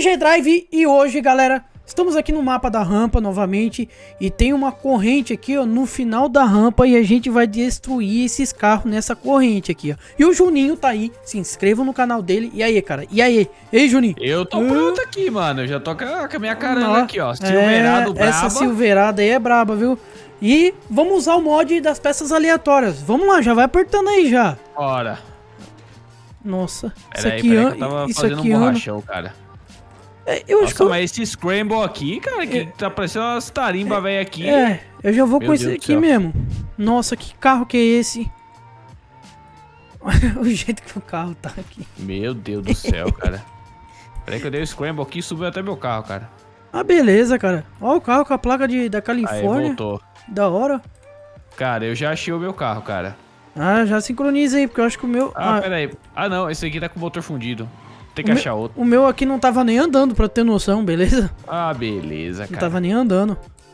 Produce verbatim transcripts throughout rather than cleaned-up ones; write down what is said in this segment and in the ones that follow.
G-Drive e hoje, galera, estamos aqui no mapa da rampa novamente e tem uma corrente aqui, ó, no final da rampa e a gente vai destruir esses carros nessa corrente aqui, ó. E o Juninho tá aí, se inscrevam no canal dele. E aí, cara? E aí? E aí, Juninho? Eu tô uh... pronto aqui, mano. Eu já tô com a, com a minha caranga Não. aqui, ó. Silverado é, braba. Essa silverada aí é braba, viu? E vamos usar o mod das peças aleatórias. Vamos lá, já vai apertando aí já. Bora. Nossa, Pera isso aí, aqui, pera aí, an... que eu tava isso fazendo aqui um anda. borrachão, cara. É, eu Nossa, acho que eu... mas esse Scramble aqui, cara, que É. tá parecendo umas tarimba velho aqui. É, eu já vou Meu com esse Deus do aqui céu. mesmo. Nossa, que carro que é esse? O jeito que o carro tá aqui. Meu Deus do céu, cara. Peraí que eu dei o Scramble aqui e subiu até meu carro, cara. Ah, beleza, cara. Ó o carro com a placa de, da Aí, Califórnia. voltou. Da hora. Cara, eu já achei o meu carro, cara. Ah, já sincroniza aí, porque eu acho que o meu... Ah, ah, peraí. Ah, não, esse aqui tá com o motor fundido. Tem que o achar meu, outro. o meu aqui não tava nem andando, pra ter noção, beleza? Ah, beleza, Não cara. tava nem andando.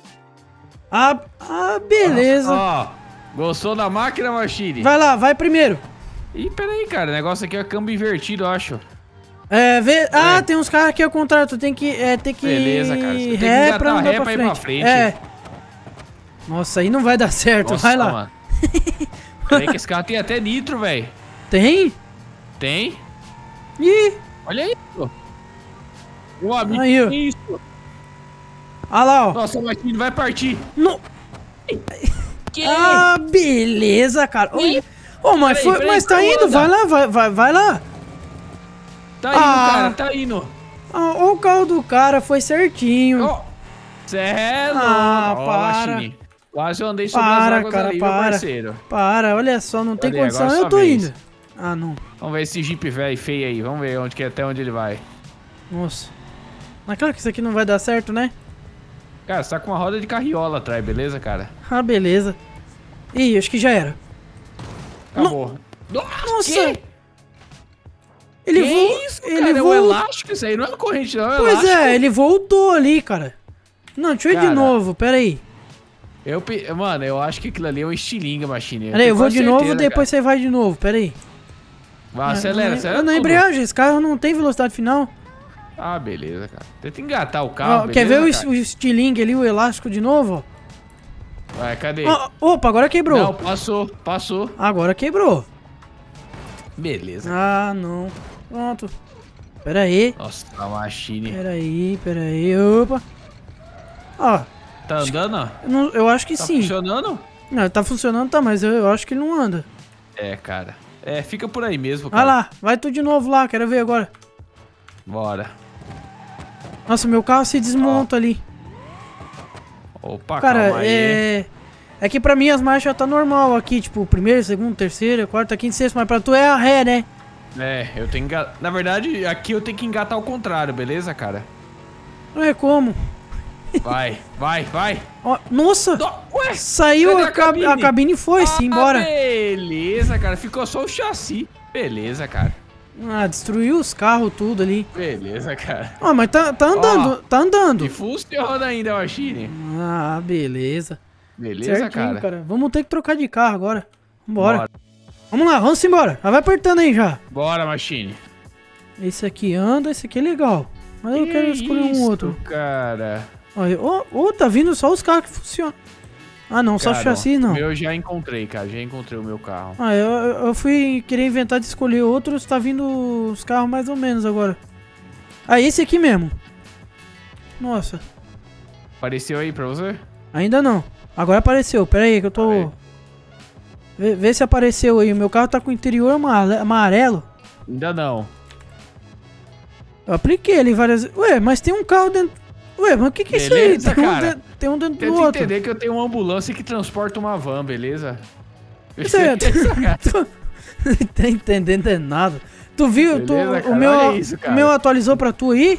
Ah, ah beleza. Ó, gostou da máquina, Machine? Vai lá, vai primeiro. Ih, peraí, cara. O negócio aqui é câmbio invertido, eu acho. É, vê... Ah, É. tem uns carros aqui ao contrário, tu tem que... É, tem que... Beleza, cara. Você tem que Ré engatar pra andar ré pra pra ir frente. pra frente. É. Nossa, aí não vai dar certo, Nossa, vai lá. mano. Peraí que esse carro tem até nitro, velho. Tem? Tem? Ih, Olha isso. Meu amigo, Aí, ó. que isso? olha lá, ó. Nossa, o Machine vai partir. No... Que? Ah, beleza, cara. Oi. Ô, mas, Peraí, foi, peraí, mas tá como indo, anda? vai lá, vai, vai, vai lá. Tá indo, Ah. cara, tá indo. Ah, o carro do cara foi certinho. Ó, cê é louco. Ah, Ó, para. Machine. Quase eu andei sobre Para, as águas cara, ali, meu para. parceiro. Para, olha só, não tem Cadê? condição, Agora eu sua tô vez. indo. Ah, não. Vamos ver esse Jeep velho feio aí. Vamos ver onde que, até onde ele vai. Nossa. Mas claro que isso aqui não vai dar certo, né? Cara, você tá com uma roda de carriola atrás, beleza, cara? Ah, beleza. Ih, acho que já era. Acabou. Nossa! Que? Ele Que voou. isso, Ele cara? É um voou. elástico isso aí, não é uma corrente não, é um Pois elástico. é, ele voltou ali, cara. Não, deixa eu ir de Cara. novo, pera aí. Eu, pe- mano, eu acho que aquilo ali é um estilingue, Machine. Pera aí, eu tenho vou quase de novo, certeza, depois você vai de novo, pera aí. cara. Vai, acelera, na, acelera Na tudo. embreagem, esse carro não tem velocidade final. Ah, beleza, cara. Tenta engatar o carro, Ó, quer ver o, beleza, es- cara? o estilingue ali, o elástico de novo? Vai, cadê? Ó, opa, agora quebrou. Não, passou, passou. Agora quebrou. Beleza. Ah, não. Pronto. Pera aí, Nossa, a Machine. pera aí, pera aí, opa. Ó, Tá andando? ó? eu, não- eu acho que Tá sim. funcionando? Não, tá funcionando, tá, mas eu, eu acho que ele não anda. É, cara. É, fica por aí mesmo, Vai cara. lá, vai tu de novo lá, quero ver agora. Bora. Nossa, meu carro se desmonta ali. Opa, Cara, calma aí. é... É que pra mim as marchas tá normal aqui, tipo, primeiro, segundo, terceiro, quarto, quinto, sexto, mas pra tu é a ré, né? É, eu tenho que engatar. Na verdade, aqui eu tenho que engatar ao contrário, beleza, cara? Não é como. Vai, vai, vai. Ó, nossa! Do- Ué? Saiu Cadê a, a cabine? cabine? a cabine foi-se Ah, embora. Beleza, cara. Ficou só o chassi. Beleza, cara. Ah, destruiu os carros tudo ali. Beleza, cara. Ah, mas tá, tá andando, tá andando. E funciona ainda, Machine. Ah, beleza. Beleza, Certinho, cara. Vamos ter que trocar de carro agora. Vambora. Bora. Vamos lá, vamos embora. Já vai apertando aí já. Bora, Machine. Esse aqui anda, esse aqui é legal. Mas eu quero escolher um isso, outro. cara. Olha, ô, ô, tá vindo só os carros que funcionam. Ah, não, só o Cara, chassi não. ó, Eu já encontrei, cara. Já encontrei o meu carro. Ah, eu, eu eu fui querer inventar de escolher outros, tá vindo os carros mais ou menos agora. Ah, esse aqui mesmo. Nossa, Apareceu aí pra você? ainda não. Agora apareceu, pera aí que eu tô... Aí. Vê, vê se apareceu aí, o meu carro tá com o interior amare- amarelo. Ainda não. Eu apliquei ele várias vezes. Ué, mas tem um carro dentro... Ué, mas o que que é isso aí? Beleza, Tem um, cara. dentro, tem um dentro do Tenta outro. entender que eu tenho uma ambulância que transporta uma van, beleza? Isso aí, tu, tu, não tá entendendo é nada. Tu viu? Tu, Beleza, o, cara, meu, olha isso, o cara. meu atualizou pra tu aí?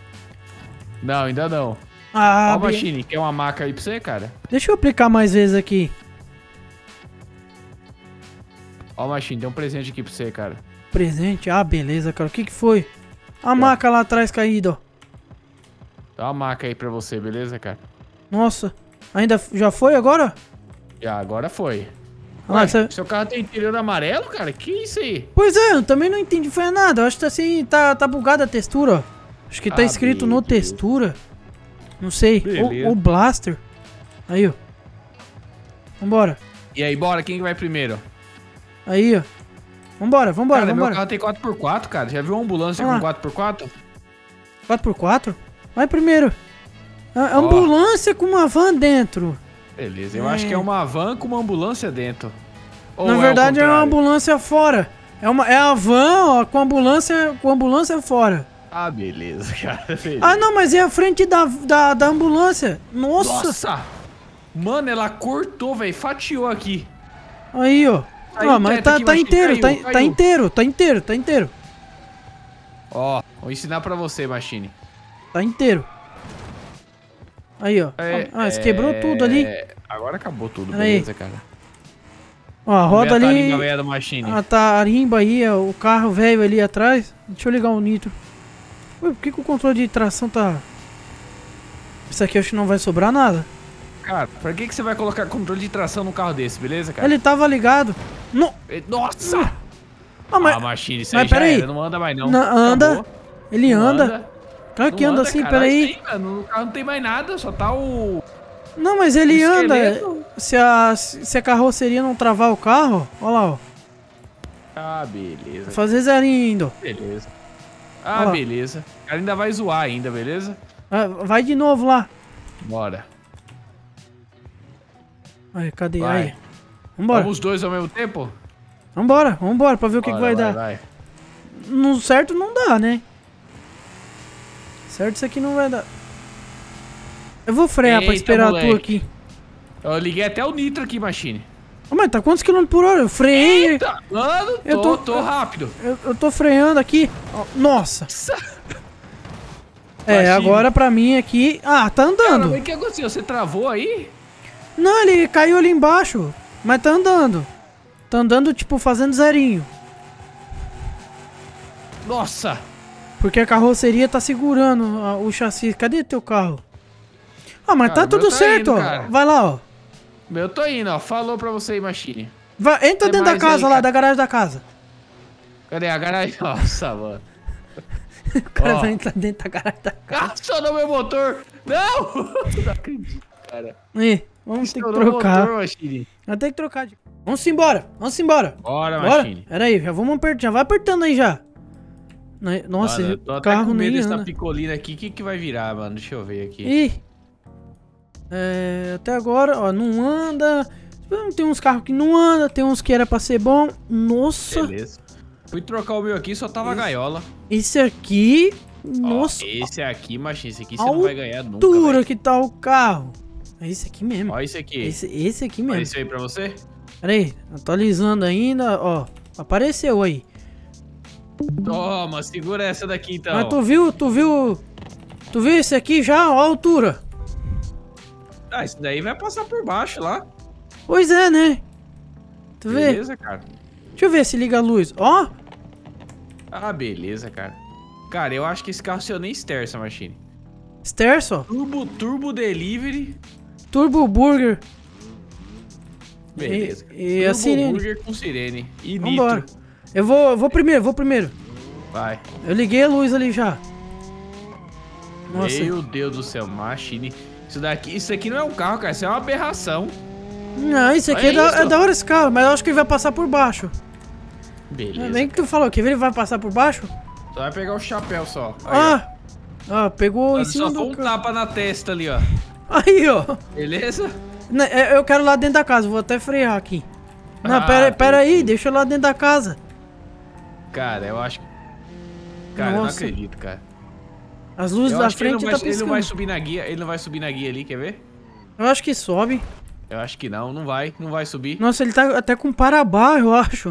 Não, ainda não. Ah, Ó, bem- Machine, quer uma maca aí pra você, cara? deixa eu aplicar mais vezes aqui. Ó, Machine, tem um presente aqui pra você, cara. Presente? Ah, beleza, cara. O que que foi? A maca lá atrás caída, ó. Dá uma maca aí pra você, beleza, cara? Nossa. Ainda f- já foi agora? Já, agora foi. Ah, lá, Ué, cê- seu carro tem interior amarelo, cara? Que isso aí? Pois é, eu também não entendi foi nada. Eu acho que tá assim, tá, tá bugada a textura, ó. Acho que tá Ah, escrito no beleza. textura. Não sei. Beleza. Ou, ou blaster. Aí, ó. Vambora. E aí, bora, quem que vai primeiro? Aí, ó. Vambora, vambora, Cara, meu vambora. carro tem quatro por quatro, cara. Já viu uma ambulância Ah lá. com quatro por quatro? quatro por quatro? Vai primeiro. A Ó. ambulância com uma van dentro. Beleza, eu É. acho que é uma van com uma ambulância dentro. Ou Na é ao verdade é uma contrário? ambulância fora. É, uma, é a van, ó, com ambulância, com ambulância fora. Ah, beleza, cara. Beleza. Ah, não, mas é a frente da, da, da ambulância. Nossa. Nossa! Mano, ela cortou, velho. Fatiou aqui. Aí, ó. Aí, Ó, mas teto tá, aqui, tá Machine, inteiro, caiu, tá, tá caiu. inteiro, tá inteiro, tá inteiro. Ó, vou ensinar pra você, Machine. Tá inteiro. Aí, ó. É, Ah, você quebrou tudo ali. Agora acabou tudo, Pera aí. beleza, cara. Ó, a roda Vamos ver a ali. tarimba velha do Machine. A tarimba aí, ó, o carro velho ali atrás. Deixa eu ligar o nitro. Ué, por que, que o controle de tração tá... Isso aqui eu acho que não vai sobrar nada. Cara, pra que, que você vai colocar controle de tração num carro desse, beleza, cara? Ele tava ligado. No... Nossa! Ah, mas... Ah, Machine, isso mas aí já peraí. era, não anda mais não. Na- anda. Acabou. Ele Não anda. Claro que Não anda assim, caralho, peraí. isso aí, mano, no carro não tem mais nada, só tá o... Não, mas ele O anda. esqueleto. Se a, se a carroceria não travar o carro, ó lá, ó. Ah, beleza. Fazer zerinho ainda. Beleza. Olha Ah, lá. beleza. O cara ainda vai zoar ainda, beleza? Ah, vai de novo lá. Bora. Aí, cadê? Vai. Aí. Vambora. Vamos os dois ao mesmo tempo? Vambora, vambora pra ver o que, que Bora, vai, dar. vai. No certo não dá, né? Certo isso aqui não vai dar. Eu vou frear pra Eita, esperar moleque. tu aqui. Eu liguei até o nitro aqui, Machine. Ô, mas tá quantos quilômetros por hora? Eu freiei. Eita, mano, Eu tô, tô- tô rápido. Eu, eu tô freando aqui. Ó, nossa. Nossa. É, Baixinho. agora pra mim aqui... Ah, tá Cara, andando. mas o que aconteceu? Você travou aí? Não, ele caiu ali embaixo. Mas tá andando. Tá andando, tipo, fazendo zerinho. Nossa. Porque a carroceria tá segurando a- o chassi. Cadê teu carro? Ah, mas Cara, tá o meu tudo tá certo, indo, ó. cara. Vai lá, ó. Eu tô indo, ó. Falou pra você aí, Machine. Vai, entra Tem dentro da mais casa aí, lá, cara. da garagem da casa. Cadê a garagem? Nossa, mano. O cara Ó. vai entrar dentro da garagem da casa. Acionou meu motor. Não. Não acredito, cara. Aí, vamos ter que Estourou o trocar. motor, Machine. Vai ter que trocar. de- Vamos embora, vamos embora. Bora, Bora. Machine. Pera aí, já vamos apertar. Já vai apertando aí já. Né, Nossa, Mano, eu o tô até carro com medo nem dessa anda. picolina aqui. O que que vai virar, mano? Deixa eu ver aqui. Ih. É, até agora, ó, não anda. Tem uns carros que não andam, tem uns que era pra ser bom. Nossa, Beleza. Fui trocar o meu aqui, só tava Esse- gaiola. esse aqui. Ó, Nossa, esse aqui, Machine, esse aqui a você não vai ganhar nunca, altura velho. que tá o carro. É esse aqui mesmo. Ó esse aqui. Esse, esse aqui Olha mesmo. isso aí pra você. Pera aí, atualizando ainda, ó. Apareceu aí. Toma, segura essa daqui então. Mas tu viu, tu viu. Tu viu esse aqui já, ó, a altura? Ah, isso daí vai passar por baixo lá. Pois é, né? Tu vê? Beleza, cara. Deixa eu ver se liga a luz. Ó, Ah, beleza, cara. Cara, eu acho que esse carro seu nem esterça, Machine. Sterso, Turbo, turbo delivery. Turbo Burger. Beleza. E- e a turbo sirene. burger com sirene. E Vambora. nitro. Eu vou, eu vou primeiro, vou primeiro. Vai. Eu liguei a luz ali já. Nossa. Meu Deus do céu, Machine. Isso daqui, isso aqui não é um carro, cara. Isso é uma aberração. Não, isso aqui é Olha da, isso. é da hora esse carro, mas eu acho que ele vai passar por baixo. Beleza. Bem que tu falou que ele vai passar por baixo? Só vai pegar o chapéu só. Aí, Ah! Ah, pegou ó. em cima Só foi do um carro. tapa na testa ali, ó. Aí, ó. Beleza? Né, é, Eu quero lá dentro da casa, vou até frear aqui. Não, Ah, pera, pera aí, beleza. deixa eu lá dentro da casa. Cara, eu acho que... Cara, eu não Nossa. acredito, cara. As luzes Eu da acho que ele frente não, tá vai, ele não vai piscando. subir na guia. Ele não vai subir na guia ali, quer ver? Eu acho que sobe. Eu acho que não, não vai. Não vai subir. Nossa, ele tá até com parabar, eu acho.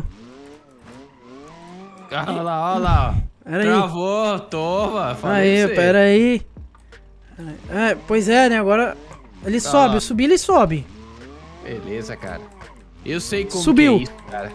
Ah, olha lá, olha lá, ó. Pera aí. Travou, toma. falei Aí, pra você. pera aí. É, pois é, né? Agora ele Tá sobe, lá. eu subi, ele sobe. Beleza, cara. Eu sei como Subiu. que é isso, cara.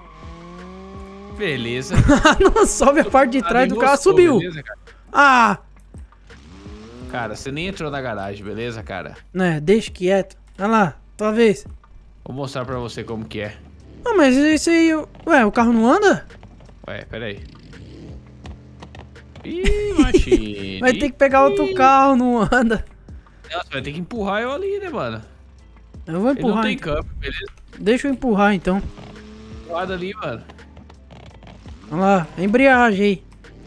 Beleza. Ah, não, sobe a parte de trás do carro, Gostou, subiu. Beleza, cara? Ah, Cara, você nem entrou na garagem, beleza, cara? né, deixa quieto. Olha lá, tua vez. Vou mostrar pra você como que é. Ah, mas isso aí, ué, o carro não anda? Ué, pera aí. Ih, Machine. Vai ter que pegar outro carro, não anda. Nossa, vai ter que empurrar eu ali, né, mano? Eu vou Ele empurrar. não tem então. campo, beleza? Deixa eu empurrar então. Empurrado ali, mano. Olha lá, a embreagem aí.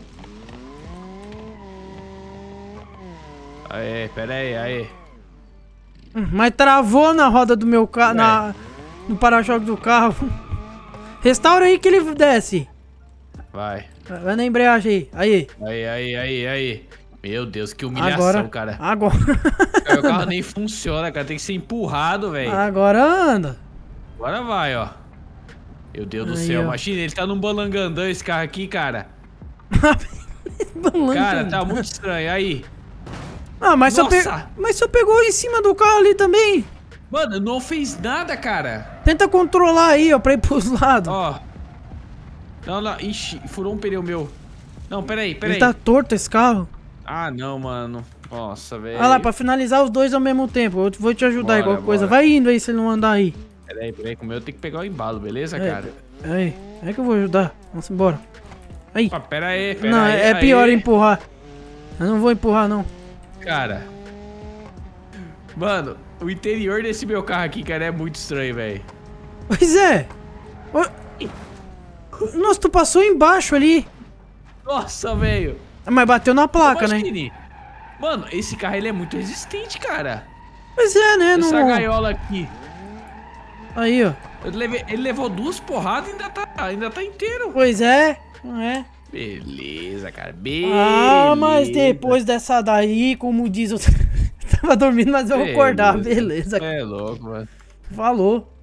Aê, pera aí, aê. Hum, Mas travou na roda do meu carro, na no para-choque do carro. Restaura aí que ele desce. Vai. Vai na embreagem aí. Aí. Aí, aí, aí, aí. Meu Deus, que humilhação, Agora, cara. agora. Meu carro nem funciona, cara. Tem que ser empurrado, velho. Agora anda. Agora vai, ó. Meu Deus do Aí, céu, ó. Machine, ele tá num balangandã esse carro aqui, cara. Balangandã. Cara, tá muito estranho. Aí. Ah, mas só, pe... Nossa! mas só pegou em cima do carro ali também. Mano, não fez nada, cara. Tenta controlar aí, ó, pra ir pros lados. Ó. Não, não. Ixi, furou um pneu meu. Não, peraí, peraí. Ele tá torto esse carro. Ah, não, mano. Nossa, velho. Olha lá, pra finalizar os dois ao mesmo tempo. Eu vou te ajudar Bora, aí, qualquer coisa. bora. Vai indo aí se ele não andar aí. Peraí, peraí. Com o meu eu tenho que pegar o embalo, beleza, É, cara? Aí, é que eu vou ajudar. Vamos embora. Aí. Opa, pera aí, pera Não, aí. é aí. pior empurrar. Eu não vou empurrar, não. Cara. Mano, o interior desse meu carro aqui, cara, é muito estranho, velho. Pois é. Ô- Nossa, tu passou embaixo ali. Nossa, velho. Mas bateu na placa, né? Machine. Mano, esse carro ele é muito resistente, cara. Pois é, né? Essa Não... gaiola aqui. Aí, ó. Eu levei- ele levou duas porradas e ainda tá, ainda tá inteiro. Pois é. Não é? Beleza, cara. Beleza. Ah, mas depois dessa daí, como diz o... Tava dormindo, mas eu vou acordar. Beleza. É louco, mano. Falou.